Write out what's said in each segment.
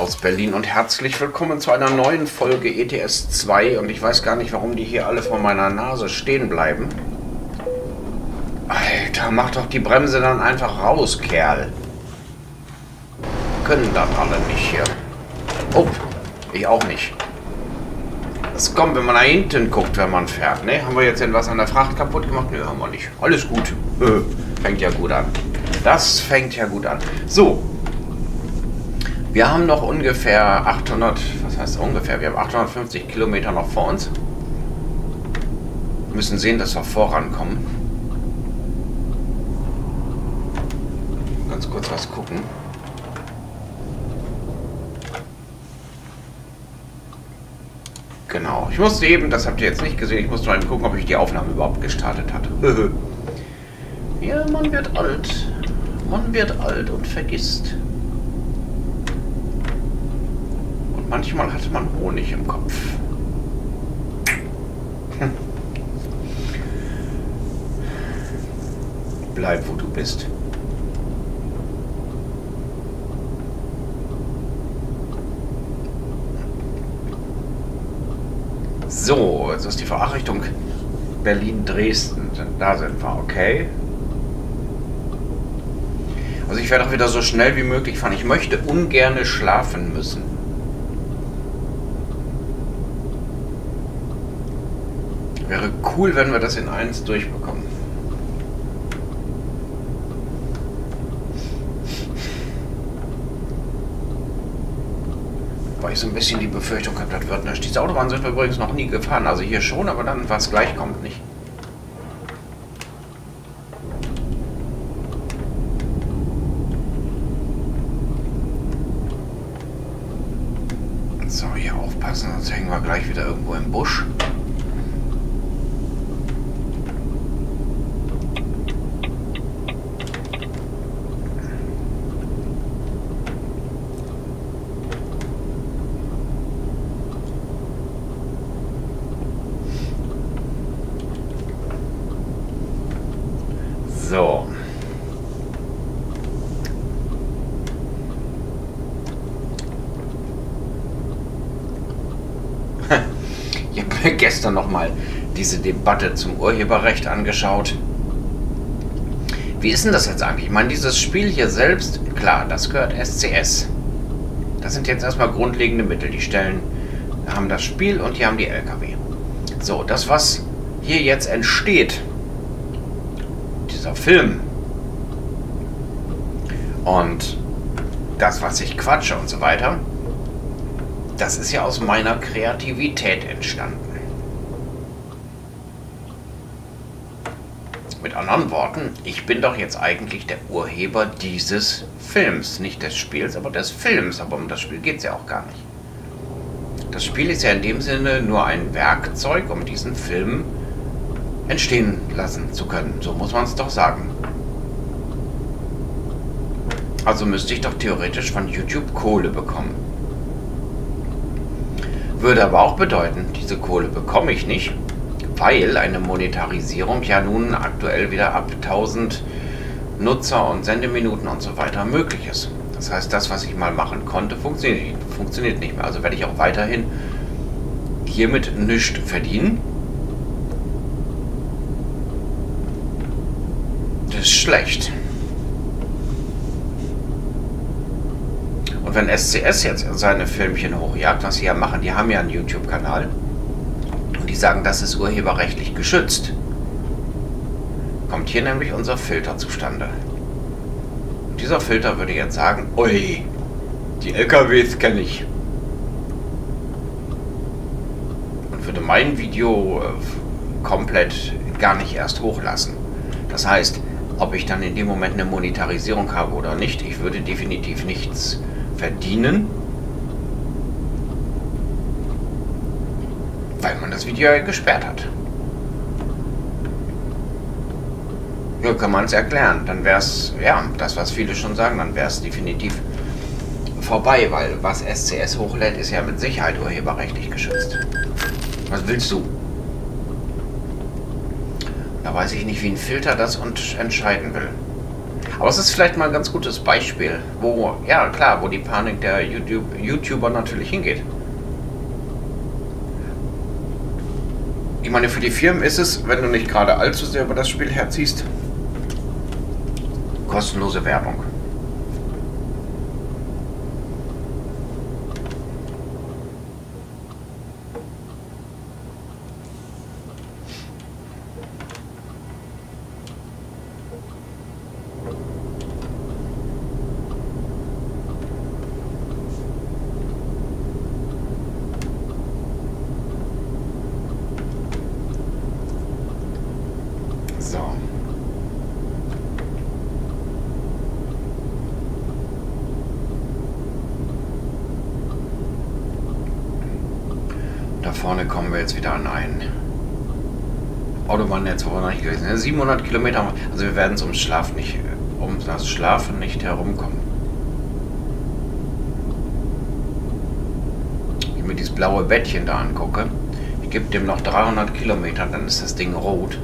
aus Berlin und herzlich willkommen zu einer neuen Folge ETS 2 und ich weiß gar nicht, warum die hier alle vor meiner Nase stehen bleiben. Alter, mach doch die Bremse dann einfach raus, Kerl. Können das alle nicht hier. Oh, ich auch nicht. Das kommt, wenn man nach hinten guckt, wenn man fährt, ne? Haben wir jetzt denn was an der Fracht kaputt gemacht? Ne, haben wir nicht. Alles gut. Fängt ja gut an. Das fängt ja gut an. So. Wir haben noch ungefähr 800, was heißt ungefähr? Wir haben 850 Kilometer noch vor uns. Wir müssen sehen, dass wir vorankommen. Ganz kurz was gucken. Genau. Ich musste eben, das habt ihr jetzt nicht gesehen, ich musste mal gucken, ob ich die Aufnahme überhaupt gestartet hatte. Ja, man wird alt. Man wird alt und vergisst. Und manchmal hatte man Honig im Kopf. Bleib, wo du bist. So, jetzt ist die Fahrrichtung Berlin-Dresden. Da sind wir, okay. Also ich werde auch wieder so schnell wie möglich fahren. Ich möchte ungern schlafen müssen. Wäre cool, wenn wir das in 1 durchbekommen. Weil ich so ein bisschen die Befürchtung habe, das wird nicht. Diese Autobahn sind wir übrigens noch nie gefahren. Also hier schon, aber dann, was gleich kommt, nicht. So, hier aufpassen, sonst hängen wir gleich wieder irgendwo im Busch. So. Ich habe mir gestern noch mal diese Debatte zum Urheberrecht angeschaut. Wie ist denn das jetzt eigentlich? Ich meine, dieses Spiel hier selbst, klar, das gehört SCS. Das sind jetzt erstmal grundlegende Mittel. Die haben das Spiel und die haben die LKW. So, das, was hier jetzt entsteht, dieser Film und das, was ich quatsche und so weiter, das ist ja aus meiner Kreativität entstanden. Mit anderen Worten, ich bin doch jetzt eigentlich der Urheber dieses Films. Nicht des Spiels, aber des Films. Aber um das Spiel geht es ja auch gar nicht. Das Spiel ist ja in dem Sinne nur ein Werkzeug, um diesen Film entstehen lassen zu können. So muss man es doch sagen. Also müsste ich doch theoretisch von YouTube Kohle bekommen. Würde aber auch bedeuten, diese Kohle bekomme ich nicht, weil eine Monetarisierung ja nun aktuell wieder ab 1000 Nutzer und Sendeminuten und so weiter möglich ist. Das heißt, das, was ich mal machen konnte, funktioniert nicht mehr. Also werde ich auch weiterhin hiermit nichts verdienen. Das ist schlecht. Und wenn SCS jetzt seine Filmchen hochjagt, was sie ja machen, die haben ja einen YouTube-Kanal und die sagen, das ist urheberrechtlich geschützt, kommt hier nämlich unser Filter zustande. Und dieser Filter würde jetzt sagen, ui, die LKWs kenne ich. Und würde mein Video komplett gar nicht erst hochlassen. Das heißt, ob ich dann in dem Moment eine Monetarisierung habe oder nicht, ich würde definitiv nichts verdienen, weil man das Video ja gesperrt hat. Ja, kann man es erklären. Dann wäre es, ja, das, was viele schon sagen, dann wäre es definitiv vorbei, weil was SCS hochlädt, ist ja mit Sicherheit urheberrechtlich geschützt. Was willst du? Da weiß ich nicht, wie ein Filter das entscheiden will. Aber es ist vielleicht mal ein ganz gutes Beispiel, wo, ja klar, wo die Panik der YouTuber natürlich hingeht. Ich meine, für die Firmen ist es, wenn du nicht gerade allzu sehr über das Spiel herziehst, kostenlose Werbung. So. Da vorne kommen wir jetzt wieder an ein Autobahnnetz, wo wir noch nicht gewesen sind. 700 Kilometer. Also wir werden es um das Schlafen nicht herumkommen. Wenn ich mir dieses blaue Bettchen da angucke, ich gebe dem noch 300 Kilometer, dann ist das Ding rot.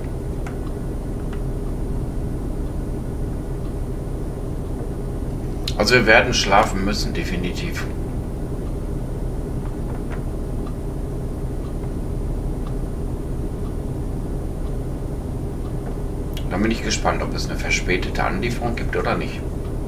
Also wir werden schlafen müssen, definitiv. Dann bin ich gespannt, ob es eine verspätete Anlieferung gibt oder nicht.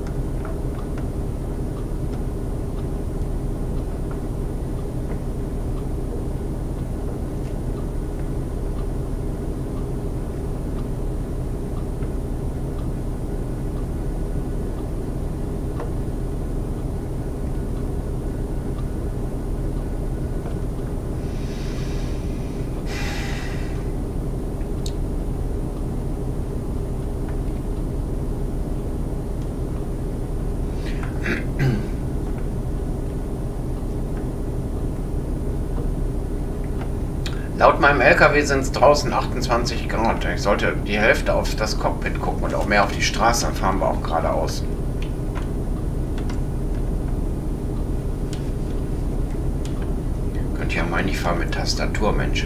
Laut meinem LKW sind es draußen 28 Grad. Ich sollte die Hälfte auf das Cockpit gucken und auch mehr auf die Straße, dann fahren wir auch geradeaus. Könnt ihr ja meinen, ich fahre mit Tastatur, Mensch.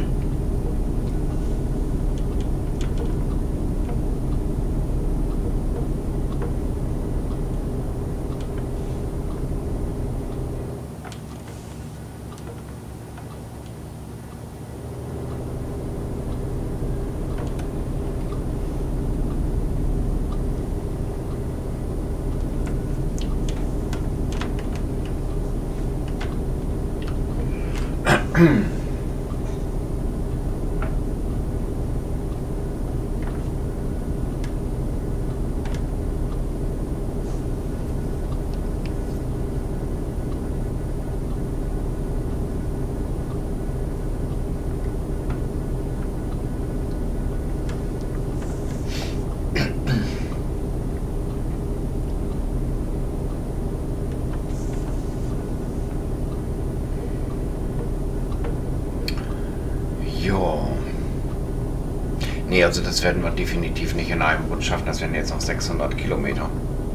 Nee, also das werden wir definitiv nicht in einem Rutsch schaffen. Das wären jetzt noch 600 Kilometer.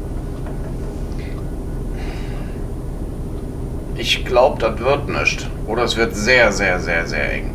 Ich glaube, das wird nicht. Oder es wird sehr, sehr, sehr, sehr eng.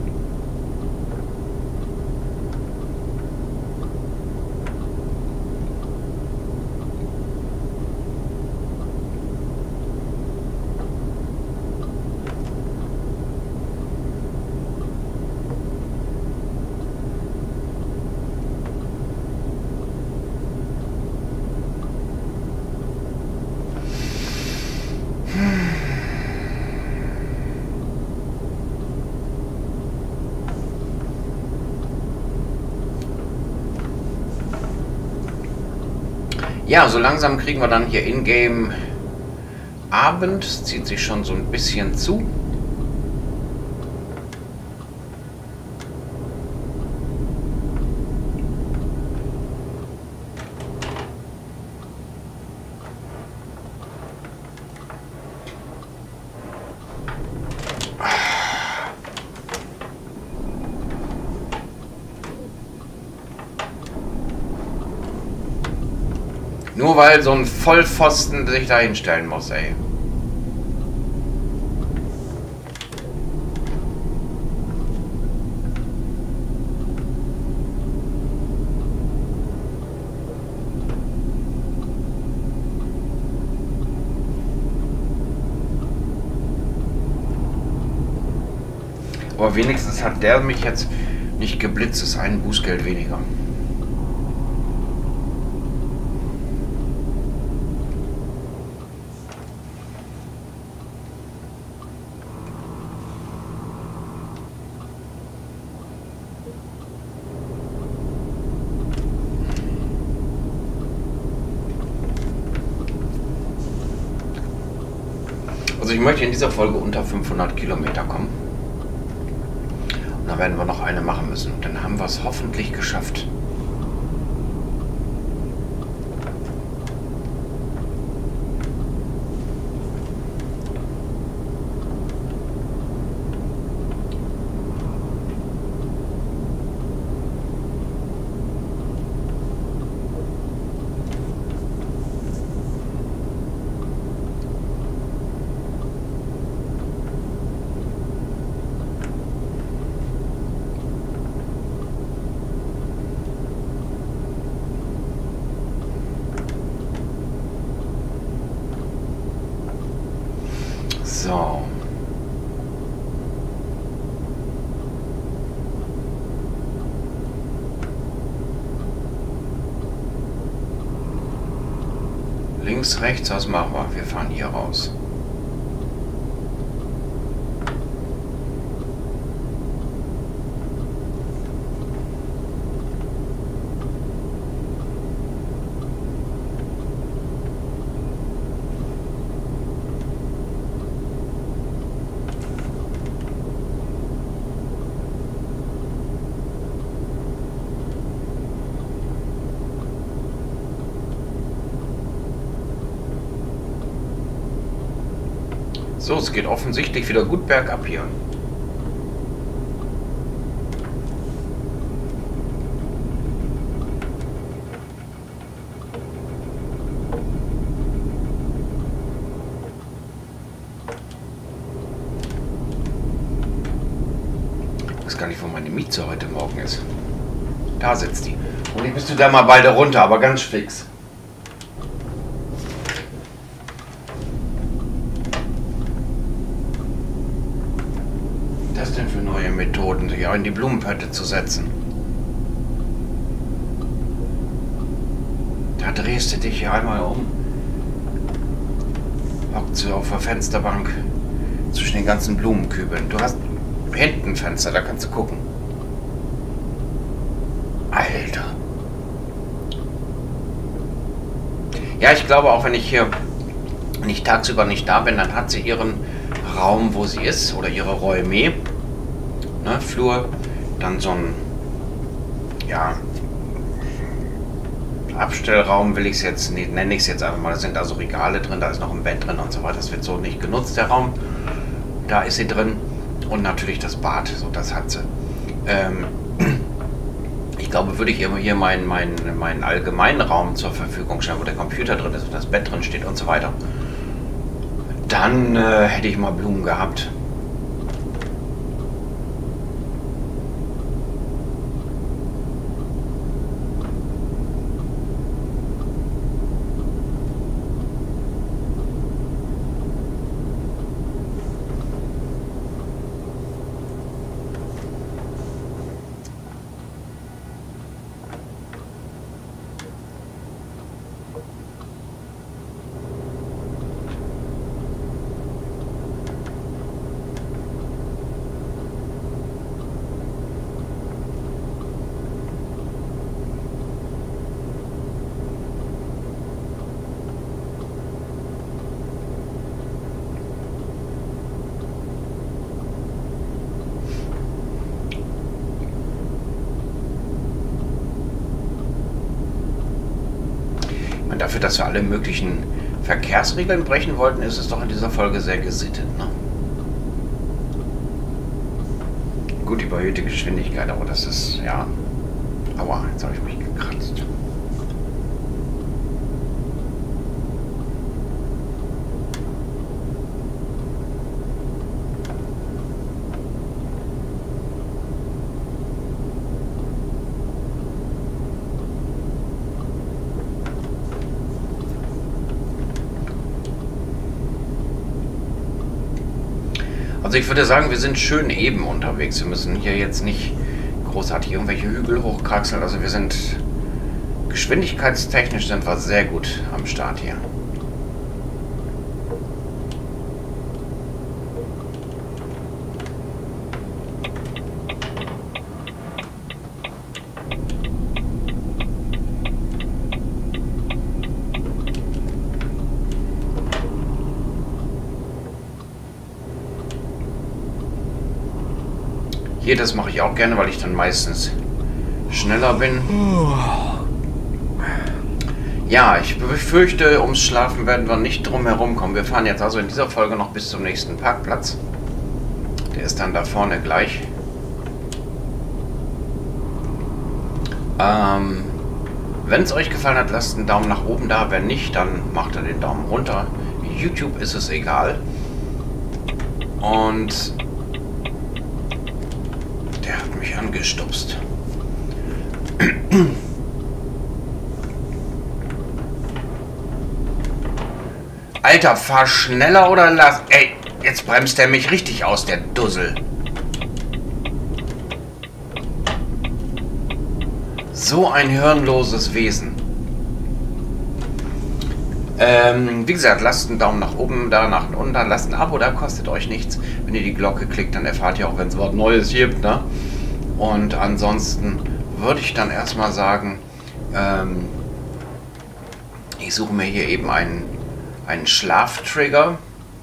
Ja, so langsam kriegen wir dann hier in-game Abend. Es zieht sich schon so ein bisschen zu. Nur weil so ein Vollpfosten sich da hinstellen muss, ey. Aber wenigstens hat der mich jetzt nicht geblitzt, ist ein Bußgeld weniger. Also ich möchte in dieser Folge unter 500 Kilometer kommen. Und dann werden wir noch eine machen müssen. Und dann haben wir es hoffentlich geschafft. So. Links, rechts, was machen wir? Wir fahren hier raus. So, es geht offensichtlich wieder gut bergab hier. Ich weiß gar nicht, wo meine Mieze heute Morgen ist. Da sitzt die. Und ich bist du da mal bald runter, aber ganz fix. Was denn für neue Methoden, sich auch in die Blumenpötte zu setzen? Da drehst du dich hier einmal um. Hockst du auf der Fensterbank zwischen den ganzen Blumenkübeln. Du hast hinten ein Fenster, da kannst du gucken. Alter. Ja, ich glaube auch, wenn ich hier nicht tagsüber nicht da bin, dann hat sie ihren Raum, wo sie ist, oder ihre Räume. Ne, Flur, dann so ein, ja, Abstellraum will ich es jetzt nicht, nenne ich es jetzt einfach mal. Da sind also Regale drin, da ist noch ein Bett drin und so weiter. Das wird so nicht genutzt, der Raum. Da ist sie drin. Und natürlich das Bad, so das hat sie. Ich glaube, würde ich ihr hier meinen allgemeinen Raum zur Verfügung stellen, wo der Computer drin ist und das Bett drin steht und so weiter, dann hätte ich mal Blumen gehabt. Dafür, dass wir alle möglichen Verkehrsregeln brechen wollten, ist es doch in dieser Folge sehr gesittet, ne? Gut, überhöhte Geschwindigkeit, aber das ist, ja... Aua, jetzt habe ich mich gekratzt. Also Also ich würde sagen, wir sind schön eben unterwegs. Wir müssen hier jetzt nicht großartig irgendwelche Hügel hochkraxeln. Also wir sind geschwindigkeitstechnisch sind wir sehr gut am Start hier. Hier, das mache ich auch gerne, weil ich dann meistens schneller bin. Ja, ich befürchte, ums Schlafen werden wir nicht drum herum kommen. Wir fahren jetzt also in dieser Folge noch bis zum nächsten Parkplatz. Der ist dann da vorne gleich. Wenn es euch gefallen hat, lasst einen Daumen nach oben da. Wenn nicht, dann macht ihr den Daumen runter. YouTube ist es egal. Und der hat mich angestupst. Alter, fahr schneller oder lass... Ey, jetzt bremst er mich richtig aus, der Dussel. So ein hirnloses Wesen. Wie gesagt, lasst einen Daumen nach oben, da nach unten, lasst ein Abo, da kostet euch nichts. Wenn ihr die Glocke klickt, dann erfahrt ihr auch, wenn es was Neues gibt, ne? Und ansonsten würde ich dann erstmal sagen, ich suche mir hier eben einen Schlaftrigger.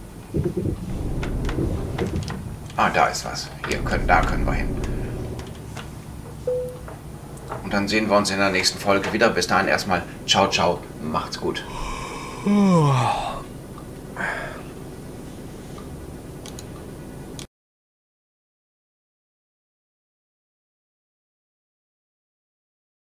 Ah, da ist was. Da können wir hin. Und dann sehen wir uns in der nächsten Folge wieder. Bis dahin erstmal ciao, ciao. Macht's gut.